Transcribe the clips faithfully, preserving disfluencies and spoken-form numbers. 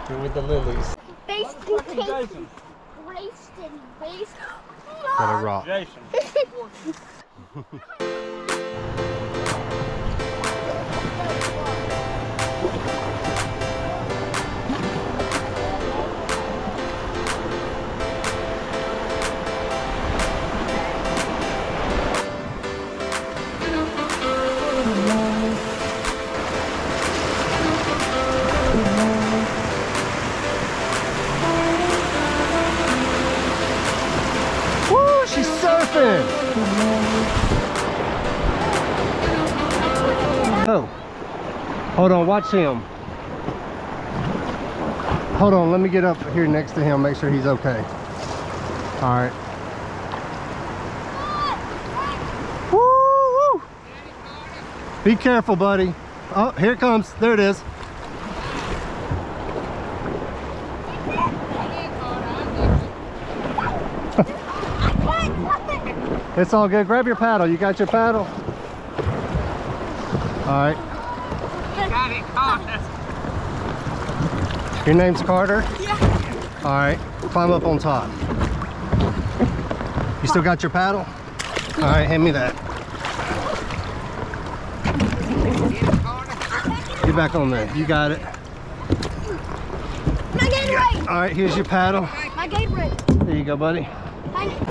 You're with the lilies. Based in Jason. Raced and based. Got a rock. Jason. Woo, she's surfing. Oh, hold on, watch him. Hold on, let me get up here next to him, make sure he's okay. All right. Woo, woo. Be careful, buddy. Oh, here it comes. There it is. It's all good. Grab your paddle. You got your paddle? All right. Got it caught. Your name's Carter? Yeah. All right. Climb up on top. You still got your paddle? All right. Hand me that. Get back on there. You got it. My Gatorade. All right. Here's your paddle. My Gatorade. There you go, buddy. Thank you.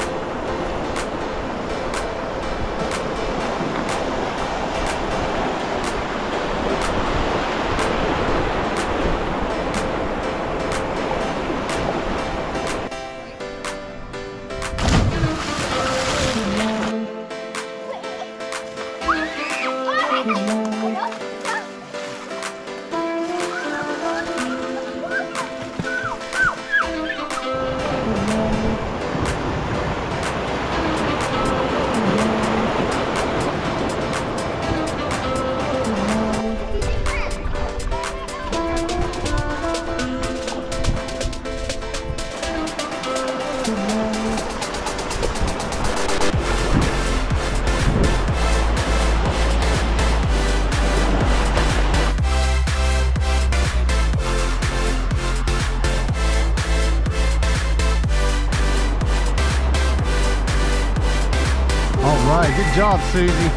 All right, good job, Susie.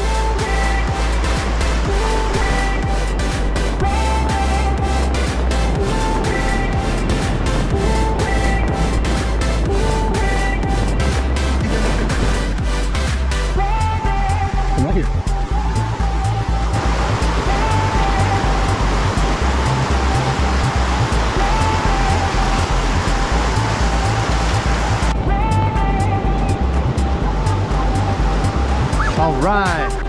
Come right here. All right.